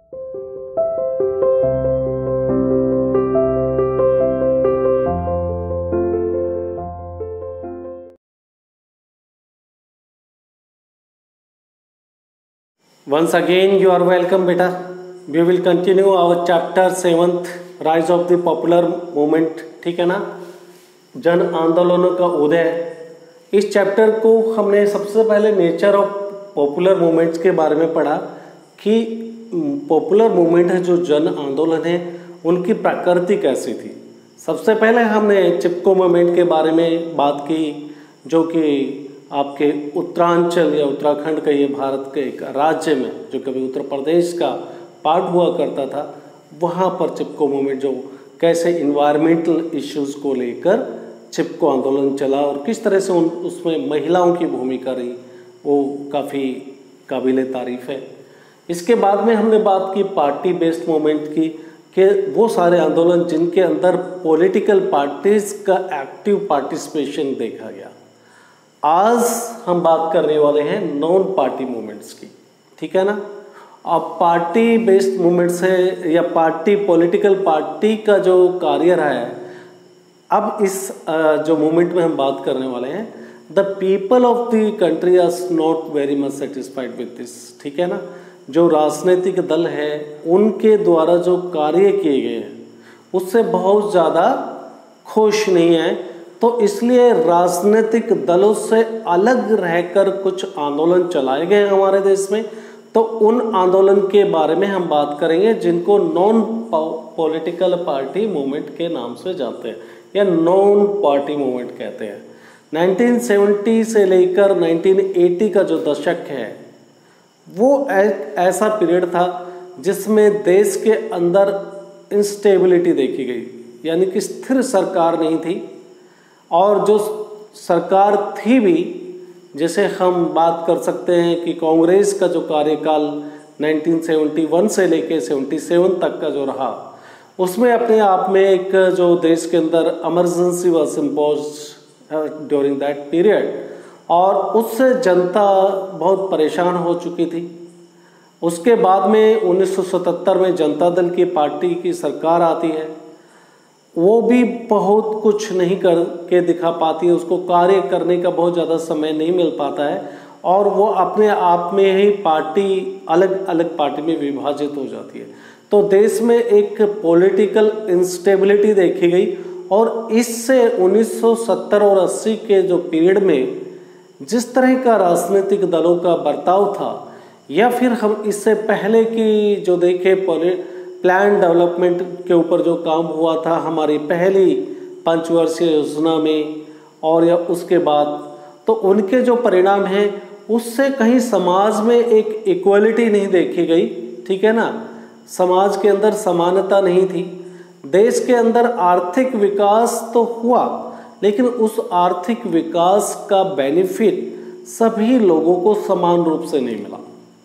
Once again you are welcome beta. We will continue our chapter 7th Rise of the Popular Movement, ठीक है ना, जन आंदोलनों का उदय। इस चैप्टर को हमने सबसे पहले नेचर ऑफ पॉपुलर मूवमेंट्स के बारे में पढ़ा कि पॉपुलर मूवमेंट है जो जन आंदोलन है उनकी प्रकृति कैसी थी। सबसे पहले हमने चिपको मूवमेंट के बारे में बात की, जो कि आपके उत्तरांचल या उत्तराखंड का ये भारत के एक राज्य में जो कभी उत्तर प्रदेश का पार्ट हुआ करता था, वहाँ पर चिपको मूवमेंट जो कैसे इन्वायरमेंटल इश्यूज को लेकर चिपको आंदोलन चला और किस तरह से उसमें महिलाओं की भूमिका रही, वो काफ़ी काबिले तारीफ़ है। इसके बाद में हमने बात की पार्टी बेस्ड मूवमेंट की, कि वो सारे आंदोलन जिनके अंदर पॉलिटिकल पार्टीज का एक्टिव पार्टिसिपेशन देखा गया। आज हम बात करने वाले हैं नॉन पार्टी मूवमेंट्स की, ठीक है ना। अब पार्टी बेस्ड मूवमेंट्स है या पार्टी पॉलिटिकल पार्टी का जो कार्य रहा है, अब इस जो मूवमेंट में हम बात करने वाले हैं, the people of the country are not very much satisfied with this, ठीक है ना। जो राजनीतिक दल है उनके द्वारा जो कार्य किए गए हैं उससे बहुत ज़्यादा खुश नहीं है, तो इसलिए राजनीतिक दलों से अलग रहकर कुछ आंदोलन चलाए गए हमारे देश में। तो उन आंदोलन के बारे में हम बात करेंगे जिनको नॉन पॉलिटिकल पार्टी मूवमेंट के नाम से जानते हैं या नॉन पार्टी मूवमेंट कहते हैं। 1970 से लेकर 1980 का जो दशक है वो ऐसा पीरियड था जिसमें देश के अंदर इंस्टेबिलिटी देखी गई, यानी कि स्थिर सरकार नहीं थी, और जो सरकार थी भी, जैसे हम बात कर सकते हैं कि कांग्रेस का जो कार्यकाल 1971 से लेकर 77 तक का जो रहा, उसमें अपने आप में एक जो देश के अंदर emergency was imposed during that period, और उससे जनता बहुत परेशान हो चुकी थी। उसके बाद में 1977 में जनता दल की पार्टी की सरकार आती है, वो भी बहुत कुछ नहीं करके दिखा पाती है, उसको कार्य करने का बहुत ज़्यादा समय नहीं मिल पाता है, और वो अपने आप में ही पार्टी अलग अलग पार्टी में विभाजित हो जाती है। तो देश में एक पॉलिटिकल इंस्टेबिलिटी देखी गई, और इससे 1970 और 80 के जो पीरियड में जिस तरह का राजनीतिक दलों का बर्ताव था, या फिर हम इससे पहले की जो देखे प्लान डेवलपमेंट के ऊपर जो काम हुआ था हमारी पहली पंचवर्षीय योजना में, और या उसके बाद, तो उनके जो परिणाम हैं उससे कहीं समाज में एक इक्वलिटी नहीं देखी गई, ठीक है ना। समाज के अंदर समानता नहीं थी। देश के अंदर आर्थिक विकास तो हुआ, लेकिन उस आर्थिक विकास का बेनिफिट सभी लोगों को समान रूप से नहीं मिला।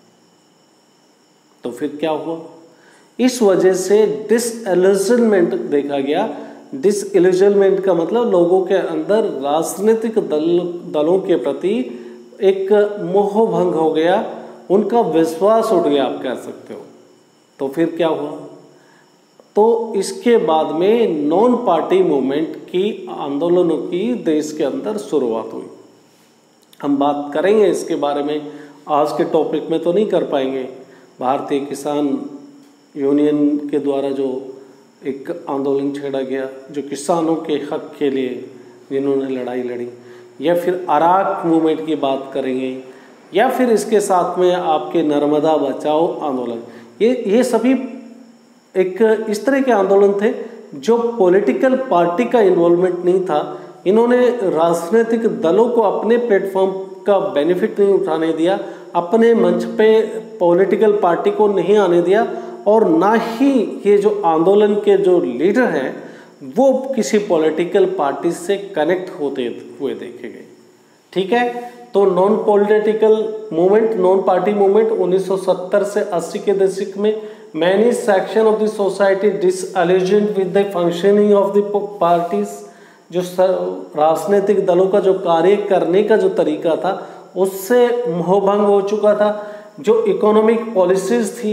तो फिर क्या हुआ? इस वजह से डिसइल्यूजनमेंट देखा गया। डिसइल्यूजनमेंट का मतलब लोगों के अंदर राजनीतिक दलों के प्रति एक मोह भंग हो गया, उनका विश्वास उठ गया, आप कह सकते हो। तो फिर क्या हुआ? तो इसके बाद में नॉन पार्टी मूवमेंट की आंदोलनों की देश के अंदर शुरुआत हुई। हम बात करेंगे इसके बारे में, आज के टॉपिक में तो नहीं कर पाएंगे। भारतीय किसान यूनियन के द्वारा जो एक आंदोलन छेड़ा गया, जो किसानों के हक के लिए जिन्होंने लड़ाई लड़ी, या फिर अराक मूवमेंट की बात करेंगे, या फिर इसके साथ में आपके नर्मदा बचाओ आंदोलन, ये सभी एक इस तरह के आंदोलन थे जो पॉलिटिकल पार्टी का इन्वॉल्वमेंट नहीं था। इन्होंने राजनीतिक दलों को अपने प्लेटफॉर्म का बेनिफिट नहीं उठाने दिया, अपने मंच पे पॉलिटिकल पार्टी को नहीं आने दिया, और ना ही ये जो आंदोलन के जो लीडर हैं वो किसी पॉलिटिकल पार्टी से कनेक्ट होते हुए देखे गए, ठीक है। तो non political movement, non party movement 1970 से 80 के दशक में many section of the society disillusioned with the functioning of the parties. जो राजनीतिक दलों का जो कार्य करने का जो तरीका था उससे मोहभंग हो चुका था। जो इकोनॉमिक पॉलिसीज थी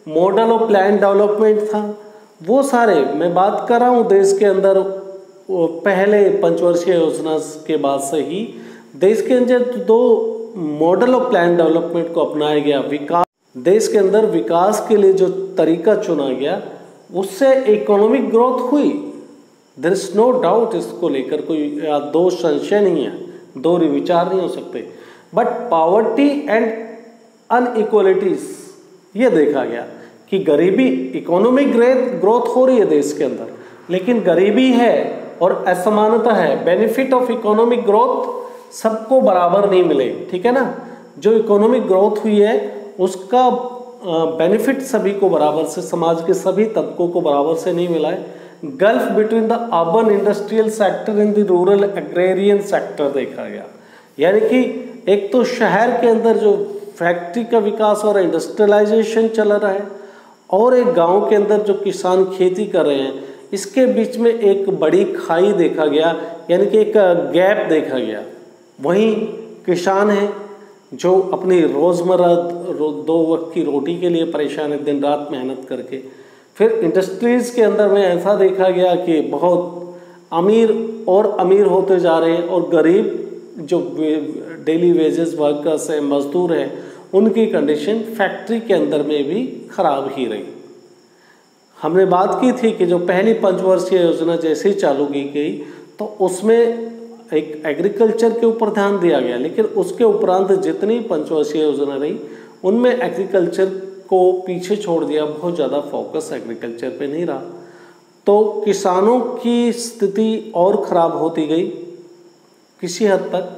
मॉडल ऑफ प्लान डेवलपमेंट था, वो सारे मैं बात कर रहा हूँ देश के अंदर पहले पंचवर्षीय योजना के बाद से ही देश के अंदर 2 मॉडल ऑफ प्लान डेवलपमेंट को अपनाया गया। विकास, देश के अंदर विकास के लिए जो तरीका चुना गया उससे इकोनॉमिक ग्रोथ हुई, देयर इज नो डाउट, इसको लेकर कोई 2 संशय नहीं है, 2 विचार नहीं हो सकते। बट पॉवर्टी एंड अनइक्वलिटीज ये देखा गया कि गरीबी, इकोनॉमिक ग्रोथ हो रही है देश के अंदर, लेकिन गरीबी है और असमानता है। बेनिफिट ऑफ इकोनॉमिक ग्रोथ सबको बराबर नहीं मिले, ठीक है ना। जो इकोनॉमिक ग्रोथ हुई है उसका बेनिफिट सभी को बराबर से, समाज के सभी तबकों को बराबर से नहीं मिला है। Gulf between the urban industrial sector and the rural agrarian sector देखा गया, यानी कि एक तो शहर के अंदर जो फैक्ट्री का विकास और इंडस्ट्रियलाइजेशन चल रहा है और एक गांव के अंदर जो किसान खेती कर रहे हैं, इसके बीच में एक बड़ी खाई देखा गया, यानी कि एक गैप देखा गया। वहीं किसान हैं जो अपनी रोज़मर्रा 2 वक्त की रोटी के लिए परेशान है, दिन रात मेहनत करके। फिर इंडस्ट्रीज़ के अंदर में ऐसा देखा गया कि बहुत अमीर और अमीर होते जा रहे हैं और गरीब जो डेली वेजेस वर्कर्स हैं, मजदूर हैं, उनकी कंडीशन फैक्ट्री के अंदर में भी खराब ही रही। हमने बात की थी कि जो पहली पंचवर्षीय योजना जैसे ही चालू की गई तो उसमें एक एग्रीकल्चर के ऊपर ध्यान दिया गया, लेकिन उसके उपरांत जितनी पंचवर्षीय योजना रही उनमें एग्रीकल्चर को पीछे छोड़ दिया, बहुत ज़्यादा फोकस एग्रीकल्चर पे नहीं रहा। तो किसानों की स्थिति और ख़राब होती गई किसी हद तक,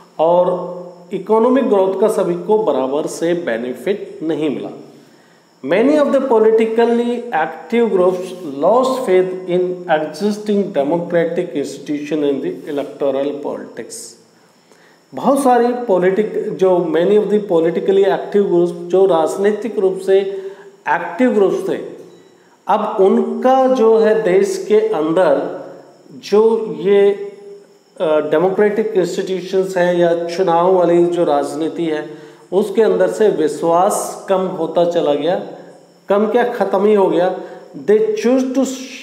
और इकोनॉमिक ग्रोथ का सभी को बराबर से बेनिफिट नहीं मिला। Many of the politically active groups lost faith in existing democratic institution in the electoral politics. बहुत सारी many of the politically active groups जो राजनीतिक रूप से एक्टिव ग्रुप्स थे, अब उनका जो है देश के अंदर जो ये डेमोक्रेटिक इंस्टीट्यूशंस हैं या चुनाव वाली जो राजनीति है उसके अंदर से विश्वास कम होता चला गया। कम क्या, खत्म ही हो गया। They choose to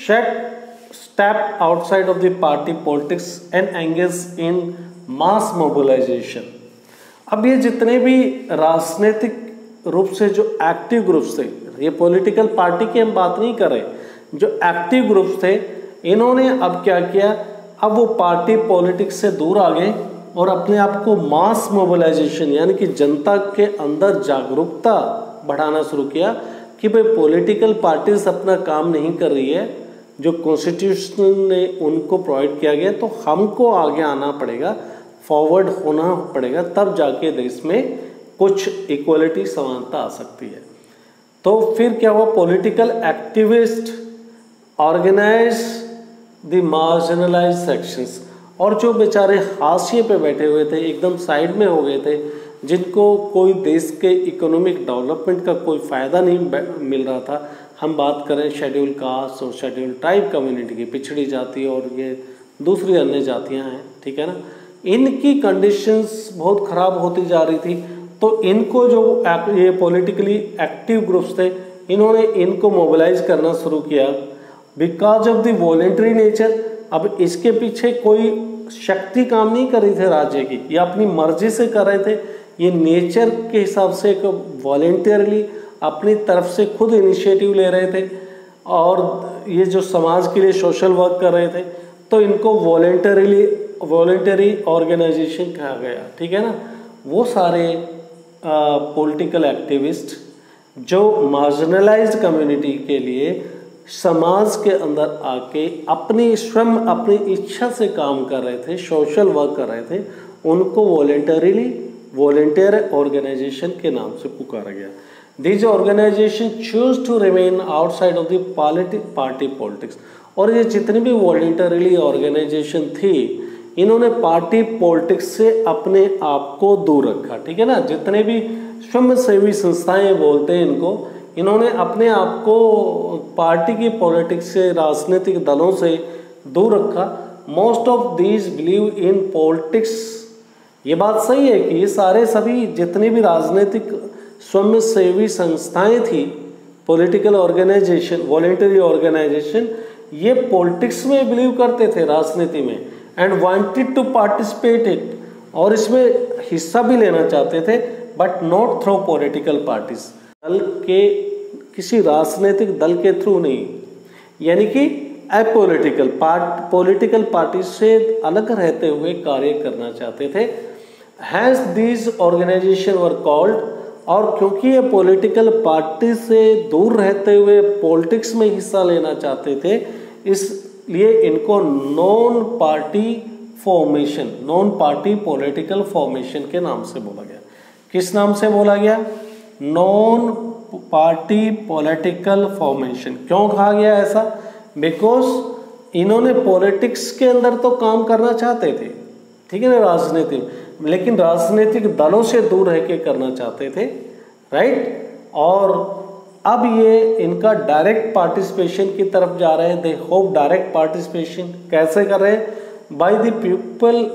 step outside of the party politics and engage in mass mobilisation. अब ये जितने भी राजनीतिक रूप से जो एक्टिव ग्रुप्स थे, ये पॉलिटिकल पार्टी की हम बात नहीं कर रहे, जो एक्टिव ग्रुप्स थे, इन्होंने अब क्या किया, अब वो पार्टी पॉलिटिक्स से दूर आ गए और अपने आप को मास मोबिलाइजेशन यानी कि जनता के अंदर जागरूकता बढ़ाना शुरू किया कि भाई पॉलिटिकल पार्टीज अपना काम नहीं कर रही है, जो कॉन्स्टिट्यूशन ने उनको प्रोवाइड किया गया, तो हमको आगे आना पड़ेगा, फॉरवर्ड होना पड़ेगा, तब जाके देश में कुछ इक्वलिटी समानता आ सकती है। तो फिर क्या हुआ, political activist organise the marginalised sections, और जो बेचारे हाशिए पे बैठे हुए थे, एकदम साइड में हो गए थे, जिनको कोई देश के इकोनॉमिक डेवलपमेंट का कोई फ़ायदा नहीं मिल रहा था। हम बात करें शेड्यूल कास्ट और शेड्यूल ट्राइब कम्युनिटी की, पिछड़ी जाति और ये दूसरी अन्य जातियां हैं, ठीक है ना, इनकी कंडीशंस बहुत ख़राब होती जा रही थी। तो इनको जो ये पॉलिटिकली एक्टिव ग्रुप्स थे, इन्होंने इनको मोबिलाइज करना शुरू किया because of the voluntary nature. अब इसके पीछे कोई शक्ति काम नहीं कर रही थी राज्य की, ये अपनी मर्जी से कर रहे थे, ये नेचर के हिसाब से एक वॉलेंटियरली अपनी तरफ से खुद इनिशिएटिव ले रहे थे, और ये जो समाज के लिए सोशल वर्क कर रहे थे, तो इनको वॉलेंटरी ऑर्गेनाइजेशन कहा गया, ठीक है ना। वो सारे पॉलिटिकल एक्टिविस्ट जो मार्जिनलाइज्ड कम्युनिटी के लिए समाज के अंदर आके अपनी स्वयं अपनी इच्छा से काम कर रहे थे, सोशल वर्क कर रहे थे, उनको वॉलेंटियर ऑर्गेनाइजेशन के नाम से पुकारा गया। These organization choose to remain outside of the party politics। और ये जितनी भी वॉलेंटरीली ऑर्गेनाइजेशन थी, इन्होंने पार्टी पॉलिटिक्स से अपने आप को दूर रखा, ठीक है ना। जितने भी स्वयंसेवी संस्थाएं बोलते हैं इनको, इन्होंने अपने आप को पार्टी की पॉलिटिक्स से, राजनीतिक दलों से दूर रखा। Most of these believe in politics. ये बात सही है कि ये सारे सभी जितनी भी राजनीतिक स्वयंसेवी संस्थाएं थी, पॉलिटिकल ऑर्गेनाइजेशन, वॉलेंटरी ऑर्गेनाइजेशन, ये पॉलिटिक्स में बिलीव करते थे, राजनीति में, and wanted to participate it, और इसमें हिस्सा भी लेना चाहते थे, but not through political parties, दल के, किसी राजनीतिक दल के थ्रू नहीं, यानी कि अपॉलिटिकल पॉलिटिकल पार्टी से अलग रहते हुए कार्य करना चाहते थे। Has these organisation were called, और क्योंकि ये पॉलिटिकल पार्टी से दूर रहते हुए पॉलिटिक्स में हिस्सा लेना चाहते थे, इसलिए इनको non party formation, non party political formation के नाम से बोला गया। किस नाम से बोला गया? Non party political formation. क्यों कहा गया ऐसा? बिकॉज इन्होंने पॉलिटिक्स के अंदर तो काम करना चाहते थे, ठीक है ना, राजनीति में, लेकिन राजनीतिक दलों से दूर रह के करना चाहते थे, राइट। और अब ये इनका डायरेक्ट पार्टिसिपेशन की तरफ जा रहे हैं। दे होप डायरेक्ट पार्टिसिपेशन कैसे कर रहे हैं? बाय द पीपल,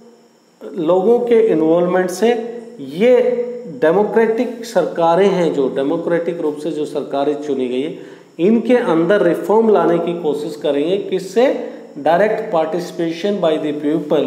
लोगों के इन्वॉल्वमेंट से। ये डेमोक्रेटिक सरकारें हैं, जो डेमोक्रेटिक रूप से जो सरकारें चुनी गई है, इनके अंदर रिफॉर्म लाने की कोशिश करेंगे। किससे? Direct participation by the people.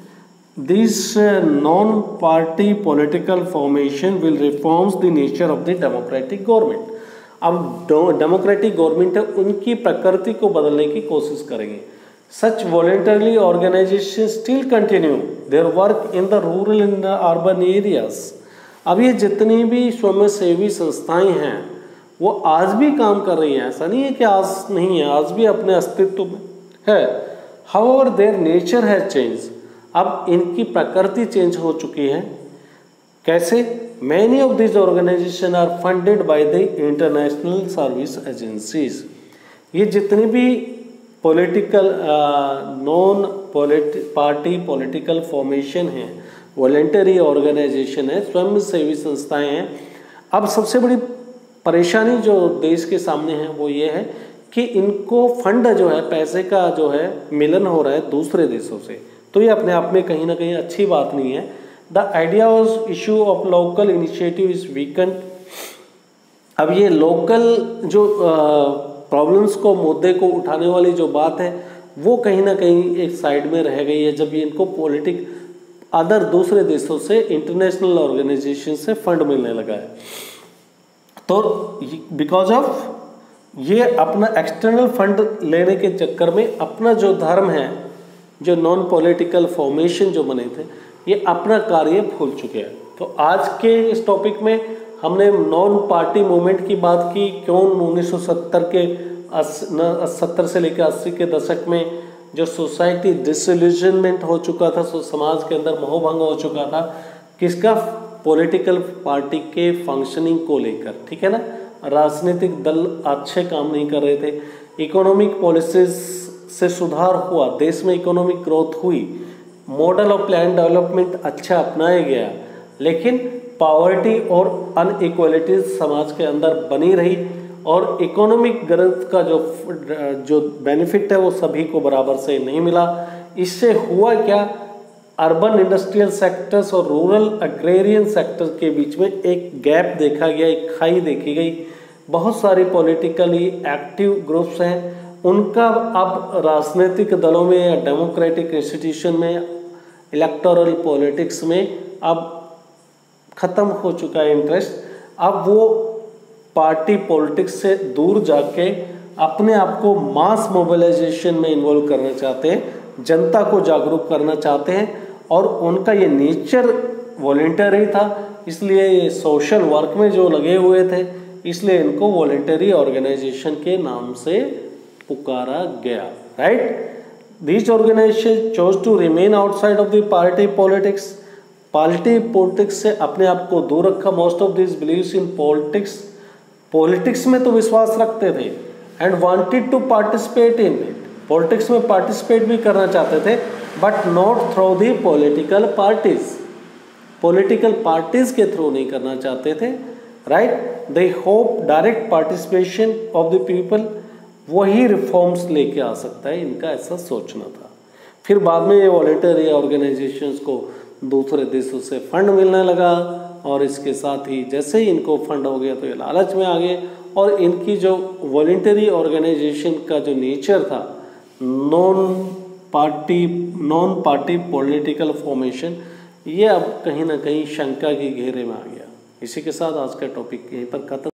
This non party political formation will reforms the nature of the democratic government. अब डेमोक्रेटिक गवर्नमेंट है, उनकी प्रकृति को बदलने की कोशिश करेंगे। Such voluntary organisation still continue their work in the rural in the urban areas. अब ये जितनी भी स्वयंसेवी संस्थाएं हैं वो आज भी काम कर रही हैं, ऐसा नहीं है कि आज नहीं है, आज भी अपने अस्तित्व में है। However their nature has change, अब इनकी प्रकृति चेंज हो चुकी है। कैसे? Many of this organisation are funded by the international service agencies. ये जितनी भी political non party political formation है, वॉलेंटरी ऑर्गेनाइजेशन है, स्वयंसेवी संस्थाएं हैं। अब सबसे बड़ी परेशानी जो देश के सामने है वो ये है कि इनको फंड जो है, पैसे का जो है मिलन हो रहा है दूसरे देशों से, तो ये अपने आप में कहीं ना कहीं अच्छी बात नहीं है। The idea of issue of local initiative is weaken. अब ये लोकल जो प्रॉब्लम्स को, मुद्दे को उठाने वाली जो बात है वो कहीं ना कहीं एक साइड में रह गई है, जब ये इनको पॉलिटिक अदर दूसरे देशों से, इंटरनेशनल ऑर्गेनाइजेशन से फंड मिलने लगा है। तो बिकॉज ऑफ ये अपना एक्सटर्नल फंड लेने के चक्कर में अपना जो धर्म है, जो नॉन पॉलिटिकल फॉर्मेशन जो बने थे, ये अपना कार्य भूल चुके हैं। तो आज के इस टॉपिक में हमने नॉन पार्टी मूवमेंट की बात की। क्यों 1970 के 70 से लेकर 80 के दशक में जो सोसाइटी डिसइल्यूजनमेंट हो चुका था, समाज के अंदर मोहभंग हो चुका था, किसका? पॉलिटिकल पार्टी के फंक्शनिंग को लेकर, ठीक है ना। राजनीतिक दल अच्छे काम नहीं कर रहे थे, इकोनॉमिक पॉलिसीज से सुधार हुआ, देश में इकोनॉमिक ग्रोथ हुई, मॉडल ऑफ प्लान डेवलपमेंट अच्छा अपनाया गया, लेकिन पॉवर्टी और अनइक्वालिटीज समाज के अंदर बनी रही, और इकोनॉमिक ग्रोथ का जो बेनिफिट है वो सभी को बराबर से नहीं मिला। इससे हुआ क्या? अर्बन इंडस्ट्रियल सेक्टर्स और रूरल एग्रेरियन सेक्टर के बीच में एक गैप देखा गया, एक खाई देखी गई। बहुत सारी पॉलिटिकली एक्टिव ग्रुप्स हैं, उनका अब राजनीतिक दलों में या डेमोक्रेटिक इंस्टीट्यूशन में, इलेक्टोरल पॉलिटिक्स में अब खत्म हो चुका है इंटरेस्ट। अब वो पार्टी पॉलिटिक्स से दूर जाके अपने आप को मास मोबिलाइजेशन में इन्वॉल्व करना चाहते हैं, जनता को जागरूक करना चाहते हैं, और उनका ये नेचर वॉलेंटरी था, इसलिए ये सोशल वर्क में जो लगे हुए थे, इसलिए इनको वॉलेंटरी ऑर्गेनाइजेशन के नाम से पुकारा गया, right. This organisation chose to remain outside of the party politics. Party politics से अपने आप को दूर रखा। Most of this believes in politics, politics में तो विश्वास रखते थे, and wanted to participate in it, politics में पार्टिसिपेट भी करना चाहते थे, but not through the political parties, political parties के थ्रू नहीं करना चाहते थे, right. They hope direct participation of the people, वही रिफॉर्म्स लेके आ सकता है, इनका ऐसा सोचना था। फिर बाद में ये वॉलेंटरी ऑर्गेनाइजेशंस को दूसरे देशों से फंड मिलने लगा, और इसके साथ ही जैसे ही इनको फंड हो गया तो ये लालच में आ गए और इनकी जो वॉलंटरी ऑर्गेनाइजेशन का जो नेचर था, नॉन पार्टी पॉलिटिकल फॉर्मेशन, ये अब कहीं ना कहीं शंका के घेरे में आ गया। इसी के साथ आज का टॉपिक यहीं पर खत्म।